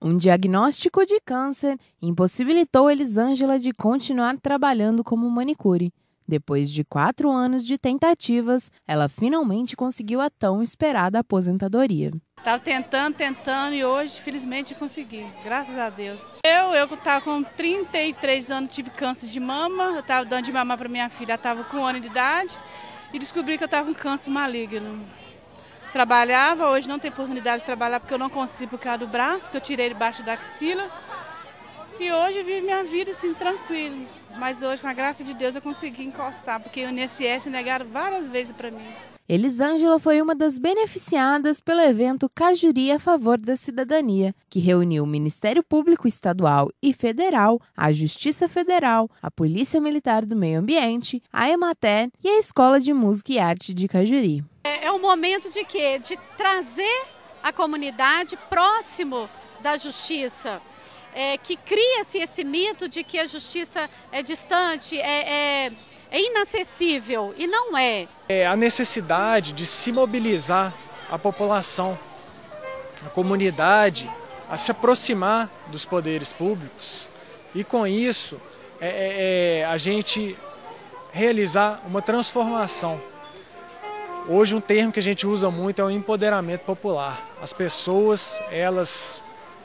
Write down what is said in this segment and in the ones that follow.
Um diagnóstico de câncer impossibilitou Elisângela de continuar trabalhando como manicure. Depois de 4 anos de tentativas, ela finalmente conseguiu a tão esperada aposentadoria. Estava tentando e hoje, felizmente, consegui. Graças a Deus. Eu estava com 33 anos, tive câncer de mama. Eu estava dando de mamar para minha filha, ela estava com 1 ano de idade e descobri que eu estava com câncer maligno. Trabalhava, hoje não tenho oportunidade de trabalhar porque eu não consigo por causa do braço, que eu tirei debaixo da axila. E hoje vivo minha vida assim, tranquilo. Mas hoje, com a graça de Deus, eu consegui encostar, porque o INSS negaram várias vezes para mim. Elisângela foi uma das beneficiadas pelo evento Cajuri a Favor da Cidadania, que reuniu o Ministério Público Estadual e Federal, a Justiça Federal, a Polícia Militar do Meio Ambiente, a Emater e a Escola de Música e Arte de Cajuri. É um momento de quê? De trazer a comunidade próximo da justiça. Que cria-se esse mito de que a justiça é distante, é inacessível, e não é. É a necessidade de se mobilizar a população, a comunidade, a se aproximar dos poderes públicos e, com isso, a gente realizar uma transformação. Hoje, um termo que a gente usa muito é o empoderamento popular. As pessoas, elas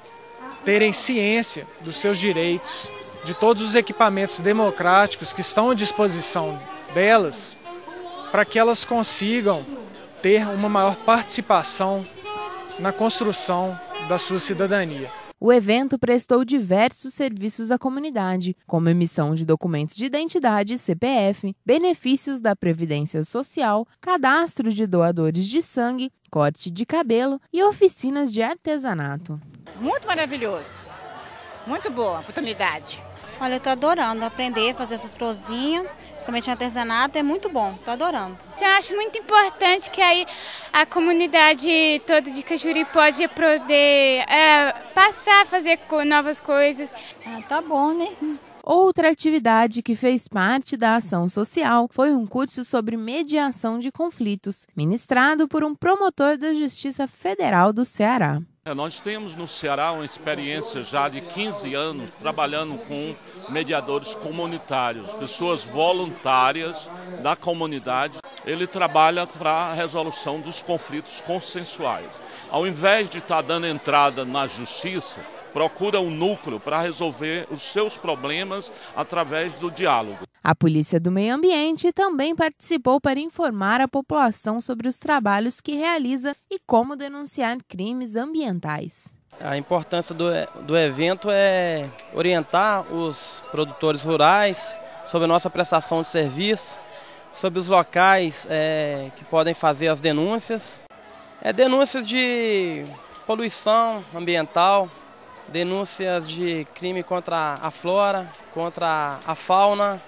terem ciência dos seus direitos, de todos os equipamentos democráticos que estão à disposição delas, para que elas consigam ter uma maior participação na construção da sua cidadania. O evento prestou diversos serviços à comunidade, como emissão de documentos de identidade, CPF, benefícios da Previdência Social, cadastro de doadores de sangue, corte de cabelo e oficinas de artesanato. Muito maravilhoso, muito boa oportunidade. Olha, eu estou adorando aprender a fazer essas florzinhas, principalmente no artesanato, é muito bom, estou adorando. Eu acho muito importante que aí a comunidade toda de Cajuri pode poder passar a fazer novas coisas. Tá bom, né? Outra atividade que fez parte da ação social foi um curso sobre mediação de conflitos, ministrado por um promotor da Justiça Federal do Ceará. Nós temos no Ceará uma experiência já de 15 anos trabalhando com mediadores comunitários, pessoas voluntárias da comunidade. Ele trabalha para a resolução dos conflitos consensuais. Ao invés de estar dando entrada na justiça, procura um núcleo para resolver os seus problemas através do diálogo. A Polícia do Meio Ambiente também participou para informar a população sobre os trabalhos que realiza e como denunciar crimes ambientais. A importância do evento é orientar os produtores rurais sobre a nossa prestação de serviço, sobre os locais que podem fazer as denúncias. Denúncias de poluição ambiental, denúncias de crime contra a flora, contra a fauna,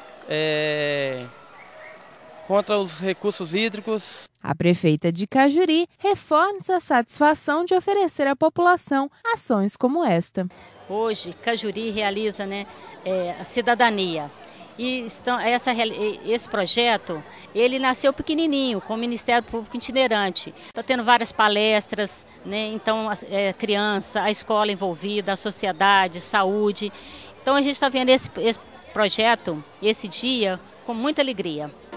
contra os recursos hídricos. A prefeita de Cajuri reforça a satisfação de oferecer à população ações como esta. Hoje, Cajuri realiza a cidadania. E esse projeto, ele nasceu pequenininho, com o Ministério Público itinerante. Está tendo várias palestras, então a criança, a escola envolvida, a sociedade, saúde. Então a gente está vendo esse projeto, esse dia, com muita alegria.